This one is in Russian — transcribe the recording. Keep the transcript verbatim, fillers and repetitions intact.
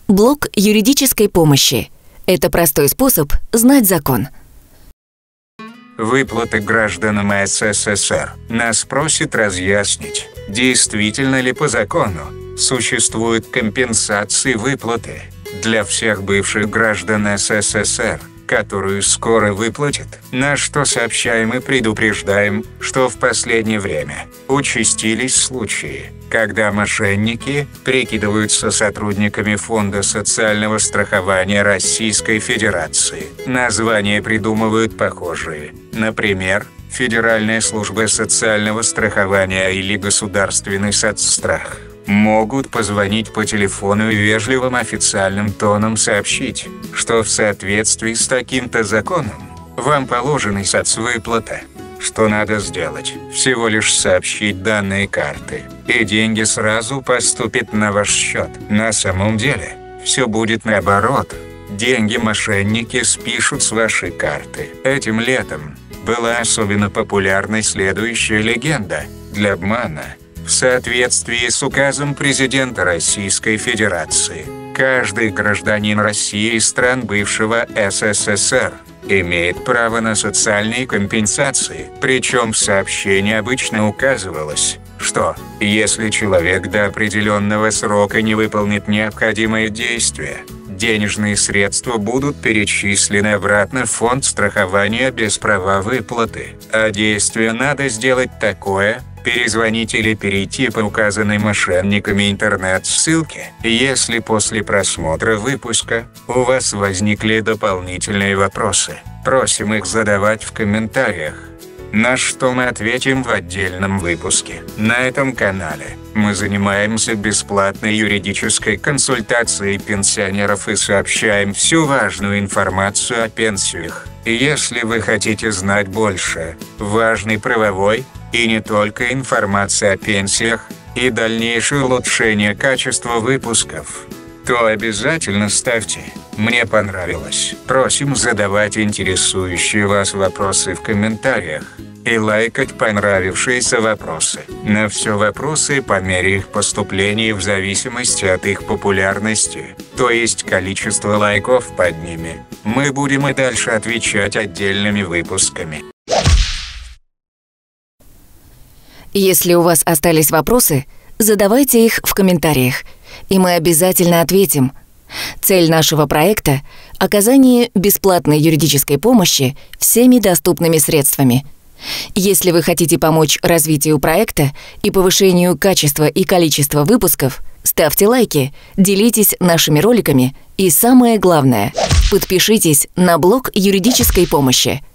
Блок юридической помощи. Это простой способ знать закон. Выплаты гражданам СССР. Нас просят разъяснить, действительно ли по закону существуют компенсации выплаты для всех бывших граждан СССР, которую скоро выплатят, на что сообщаем и предупреждаем, что в последнее время участились случаи, когда мошенники прикидываются сотрудниками Фонда социального страхования Российской Федерации. Названия придумывают похожие, например, Федеральная служба социального страхования или Государственный соцстрах. Могут позвонить по телефону и вежливым официальным тоном сообщить, что в соответствии с таким-то законом вам положена соцвыплата. Что надо сделать? Всего лишь сообщить данные карты, и деньги сразу поступят на ваш счет. На самом деле, все будет наоборот. Деньги мошенники спишут с вашей карты. Этим летом была особенно популярной следующая легенда. Для обмана, в соответствии с указом президента Российской Федерации, каждый гражданин России и стран бывшего СССР имеет право на социальные компенсации. Причем в сообщении обычно указывалось, что если человек до определенного срока не выполнит необходимые действия, денежные средства будут перечислены обратно в фонд страхования без права выплаты. А действие надо сделать такое: перезвонить или перейти по указанной мошенниками интернет-ссылке. Если после просмотра выпуска у вас возникли дополнительные вопросы, просим их задавать в комментариях, на что мы ответим в отдельном выпуске. На этом канале мы занимаемся бесплатной юридической консультацией пенсионеров и сообщаем всю важную информацию о пенсиях. И если вы хотите знать больше важной правовой и не только информации о пенсиях и дальнейшее улучшение качества выпусков, то обязательно ставьте «Мне понравилось». Просим задавать интересующие вас вопросы в комментариях и лайкать понравившиеся вопросы. На все вопросы по мере их поступления в зависимости от их популярности, то есть количество лайков под ними, мы будем и дальше отвечать отдельными выпусками. Если у вас остались вопросы, задавайте их в комментариях, и мы обязательно ответим. Цель нашего проекта – оказание бесплатной юридической помощи всеми доступными средствами. Если вы хотите помочь развитию проекта и повышению качества и количества выпусков, ставьте лайки, делитесь нашими роликами и, самое главное, подпишитесь на блог юридической помощи.